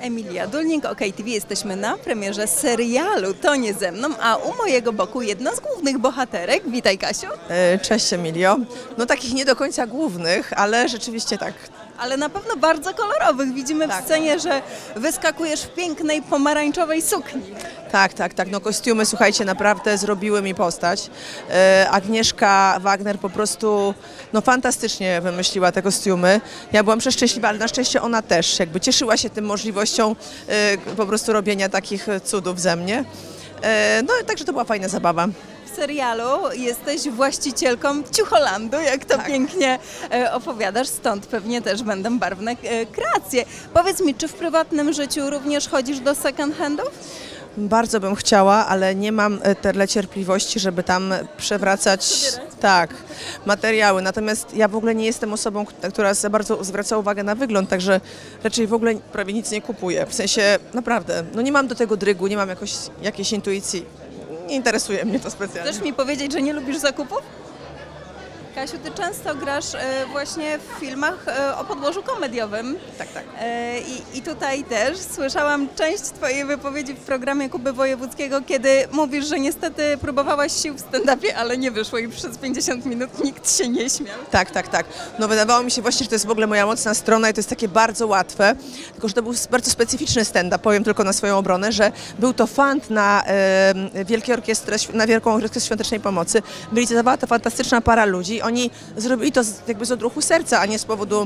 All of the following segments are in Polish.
Emilia Dulnik, OK TV. Jesteśmy na premierze serialu To nie ze mną, a u mojego boku jedna z głównych bohaterek. Witaj, Kasiu. Cześć, Emilio. No takich nie do końca głównych, ale rzeczywiście tak. Ale na pewno bardzo kolorowych. Widzimy w scenie, że wyskakujesz w pięknej pomarańczowej sukni. Tak. No kostiumy, słuchajcie, naprawdę zrobiły mi postać. Agnieszka Wagner po prostu fantastycznie wymyśliła te kostiumy. Ja byłam przeszczęśliwa, ale na szczęście ona też jakby cieszyła się tym możliwością po prostu robienia takich cudów ze mnie. No także to była fajna zabawa. W serialu jesteś właścicielką Ciucholandu, jak to pięknie opowiadasz, stąd pewnie też będą barwne kreacje. Powiedz mi, czy w prywatnym życiu również chodzisz do second handów? Bardzo bym chciała, ale nie mam tyle cierpliwości, żeby tam przewracać materiały. Natomiast ja w ogóle nie jestem osobą, która za bardzo zwraca uwagę na wygląd, także raczej w ogóle prawie nic nie kupuję. W sensie naprawdę, nie mam do tego drygu, nie mam jakiejś intuicji. Nie interesuje mnie to specjalnie. Chcesz mi powiedzieć, że nie lubisz zakupów? Kasiu, ty często grasz właśnie w filmach o podłożu komediowym. Tak. I tutaj też słyszałam część twojej wypowiedzi w programie Kuby Wojewódzkiego, kiedy mówisz, że niestety próbowałaś sił w stand-upie, ale nie wyszło i przez 50 minut nikt się nie śmiał. Tak. No wydawało mi się właśnie, że to jest w ogóle moja mocna strona i to jest takie bardzo łatwe, tylko że to był bardzo specyficzny stand-up, powiem tylko na swoją obronę, że był to fund na Wielką Orkiestrę Świątecznej Pomocy. Cała to fantastyczna para ludzi. Oni zrobili to jakby z odruchu serca, a nie z powodu,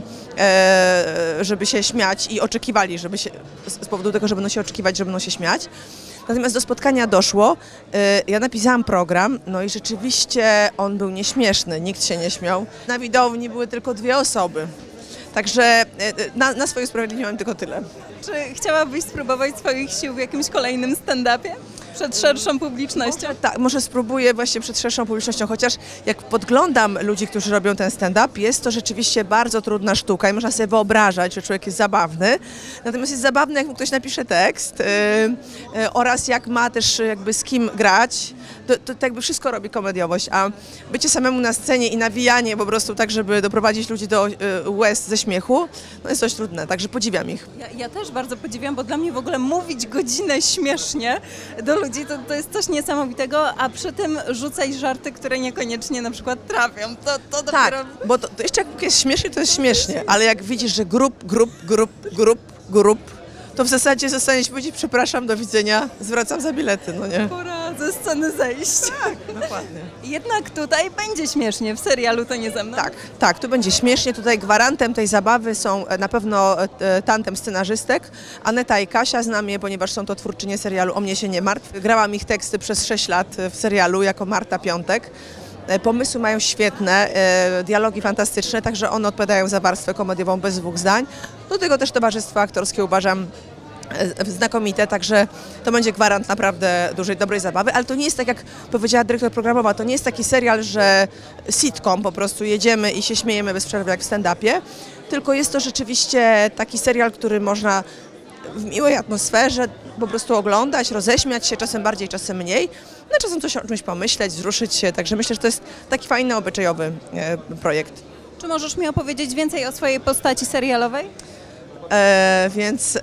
żeby się śmiać i oczekiwali, z powodu tego, że będą się oczekiwać, że będą się śmiać. Natomiast do spotkania doszło, ja napisałam program, no i rzeczywiście on był nieśmieszny, nikt się nie śmiał. Na widowni były tylko 2 osoby, także na swoje sprawiedliwie mam tylko tyle. Czy chciałabyś spróbować swoich sił w jakimś kolejnym stand-upie? Przed szerszą publicznością? Może spróbuję właśnie przed szerszą publicznością, chociaż jak podglądam ludzi, którzy robią ten stand-up, jest to rzeczywiście bardzo trudna sztuka i można sobie wyobrażać, że człowiek jest zabawny. Natomiast jest zabawny, jak mu ktoś napisze tekst oraz jak ma też jakby z kim grać, to jakby wszystko robi komediowość, a bycie samemu na scenie i nawijanie po prostu tak, żeby doprowadzić ludzi do łez ze śmiechu, jest dość trudne, także podziwiam ich. Ja też bardzo podziwiam, bo dla mnie w ogóle mówić godzinę śmiesznie do ludzi to jest coś niesamowitego, a przy tym rzucać żarty, które niekoniecznie na przykład trafią. To dopiero... bo to jeszcze jak jest śmiesznie, to jest śmiesznie, ale jak widzisz, że grup, to w zasadzie zostaniesz powiedzieć przepraszam, do widzenia, zwracam za bilety, no nie? Pora ze sceny zejść. Tak, dokładnie. Jednak tutaj będzie śmiesznie, w serialu To nie ze mną. Tak, tu będzie śmiesznie, tutaj gwarantem tej zabawy są na pewno tandem scenarzystek, Aneta i Kasia, znam je, ponieważ są to twórczynie serialu O mnie się nie martw. Grałam ich teksty przez 6 lat w serialu jako Marta Piątek. Pomysły mają świetne, dialogi fantastyczne, także one odpowiadają za warstwę komediową bez 2 zdań. Do tego też towarzystwo aktorskie uważam znakomite, także to będzie gwarant naprawdę dobrej zabawy, ale to nie jest tak, jak powiedziała dyrektor programowa, to nie jest taki serial, że sitcom, po prostu jedziemy i się śmiejemy bez przerwy jak w stand-upie, tylko jest to rzeczywiście taki serial, który można w miłej atmosferze po prostu oglądać, roześmiać się, czasem bardziej, czasem mniej, no czasem coś o czymś pomyśleć, wzruszyć się, także myślę, że to jest taki fajny, obyczajowy projekt. Czy możesz mi opowiedzieć więcej o swojej postaci serialowej? Więc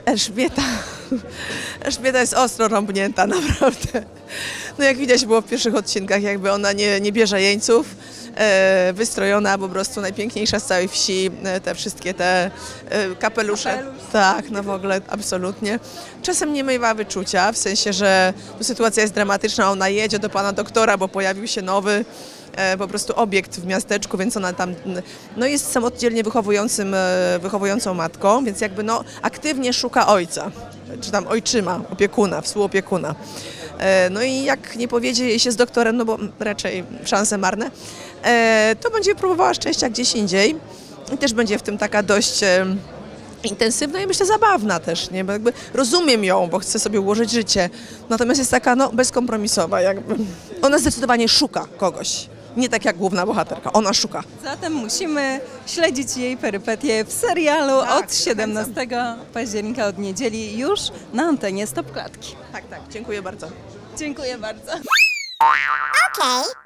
Elżbieta jest ostro rąbnięta, naprawdę. No jak widać było w pierwszych odcinkach, jakby ona nie bierze jeńców, wystrojona, po prostu najpiękniejsza z całej wsi, te wszystkie kapelusze. Tak, no w ogóle absolutnie. Czasem nie miewa wyczucia, w sensie, że sytuacja jest dramatyczna, ona jedzie do pana doktora, bo pojawił się nowy po prostu obiekt w miasteczku, więc ona tam jest samodzielnie wychowującą matką, więc jakby aktywnie szuka ojca, czy tam ojczyma, opiekuna, współopiekuna. No i jak nie powiedzie jej się z doktorem, no bo raczej szanse marne, to będzie próbowała szczęścia gdzieś indziej i też będzie w tym taka dość intensywna i myślę zabawna też, nie? Bo jakby rozumiem ją, bo chcę sobie ułożyć życie, natomiast jest taka bezkompromisowa, jakby. Ona zdecydowanie szuka kogoś. Nie tak jak główna bohaterka, ona szuka. Zatem musimy śledzić jej perypetie w serialu od 17 października, od niedzieli, już na antenie Stop Klatki. Tak, dziękuję bardzo. Dziękuję bardzo. Okay.